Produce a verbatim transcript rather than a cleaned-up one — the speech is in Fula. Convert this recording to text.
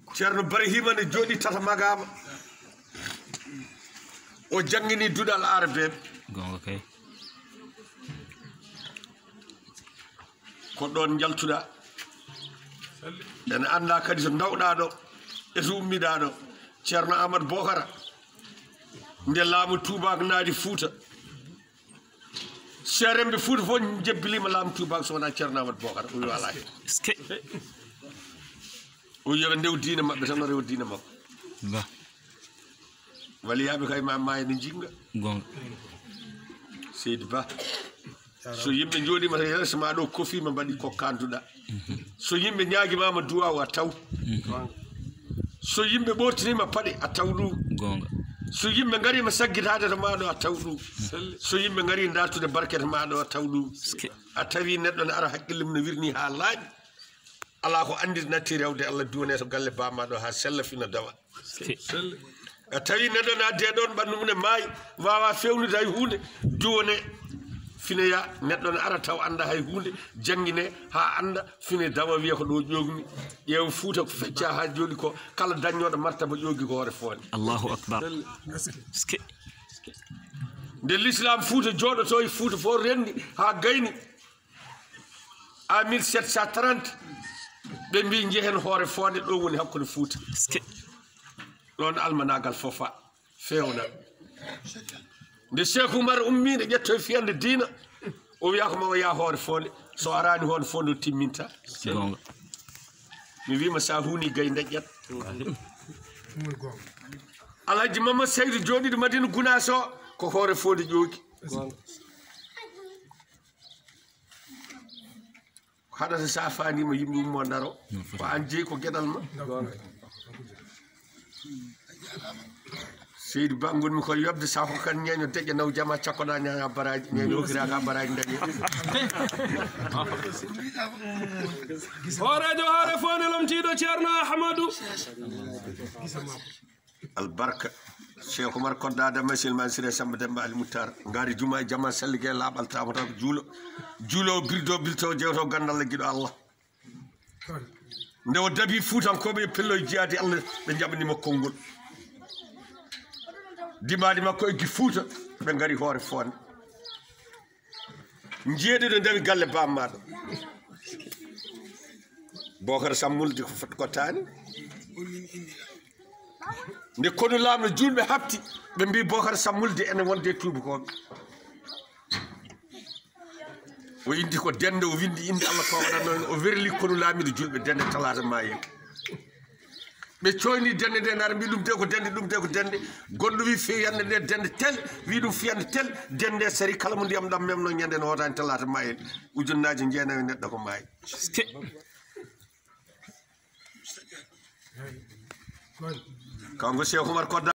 ceerno Barahima ne jooɗi tata magama o jangini duɗal arabeɓe gonga kay ko ɗon jaltuɗa ene anda kadi so dawɗa ɗo e so ummiɗa ɗo ceerno Amadou Bokara nde laamu tubak naadi Fouta seremɓe Fouta fof jebbilima laamu tubak so wona ceerno Amadou Bokara o wi wala hen o yoɓe ndew diina mabɓe tan o rewa diina makko ba waliyaɓe kay ma maayi ne jinga gonga Seydi Ba so yimɓe jooɗima to yeeso ma ɗo kofima mbaɗi ko kanduɗa so yimɓe ñaguimama duwaw a taw so yimɓe ɓortinima paɗe a taw ɗum gonga so yimɓe garima saggitade to maɗo a taw ɗum so yimɓe gari dartude barkete maɗo a taw ɗum a tawi neɗɗo ne ara haqqille mum no wirni ha laaɓi ala ko andi natti rewde Allah duwane to galle bamaɗo ha sella fina dawa a tawi neɗɗo ne adde ɗon ɓandu mum ne maayi wawa fewnude hay hunde duwane fineya neɗɗo ne ara taw anda hay hunde jangguine ha anda fine dawa wiya ko ɗo ƴogmi ƴeew Fouta ko fecca ha jooɗi ko kala dañoɗo martaba ƴogi ko hoore fonde Allahu akbar nde l'islam Fouta jooɗoto e Fouta fof rendi ha gayni en mille sept cent trente ɓe mbi jehen hoore fonde ɗo woni hakkude Fouta ɗon almanagal fofa fewna nde Cheikh Oumar ummiɗe ƴetto e fiyande diina o wiya ko mawo ya hoore fonde so arani hoore fonde o timminta mi wima sa huuni gay deƴƴat Alhaji Mamadou Seydou jooɗiɗo Madina Gounass o ko hoore fonde ƴoogi haɗata sa fanima yimɓe ummo daro ko an jeeyi ko gueɗal ma Seydi Ba gonmi koye yobde sako kan ñeño deƴƴa naw jama cakkoɗa ñaña baraji ñeño okiraka baraji dañi horejo hoore fone lomtiɗo ceerno Ahmadou albarka Cheikh Oumar koddade masilman Siré Samba Demba Ali Moutar ngari juma e jama salligue laaɓal tama tan ko juulo juulo birdo bilto jewto gandal guiɗo Allah nde o dabi Fuutankoɓe e pelloye jeyade Allah ɓe jaɓanima konngol dimadi makko eggi Fouta ɓe gari hoore fonde jeeɗiɗo ndewi galle bammaɗo Bocar Sammulde ko kottani nde kono lamno julɓe hapti ɓe mbi Bocar Sammulde ene wonde tubakoɓe o indi ko Dende o windi inde Allah ko waɗanno hen o werli kono laamiɗo julɓe Dende talata mayen ɓe coyni Dende nde nara mbi ɗum de ko Dende ɗum de ko Dende goɗɗo wi fiyande nde Dende tel wi ɗum fiyande tel Dende sari kala mo ndiyam ɗam memno ñande no wotani talata mayen ujunnaji jeenayi neɗɗo ko maayi kanko Cheikh Oumar Kodda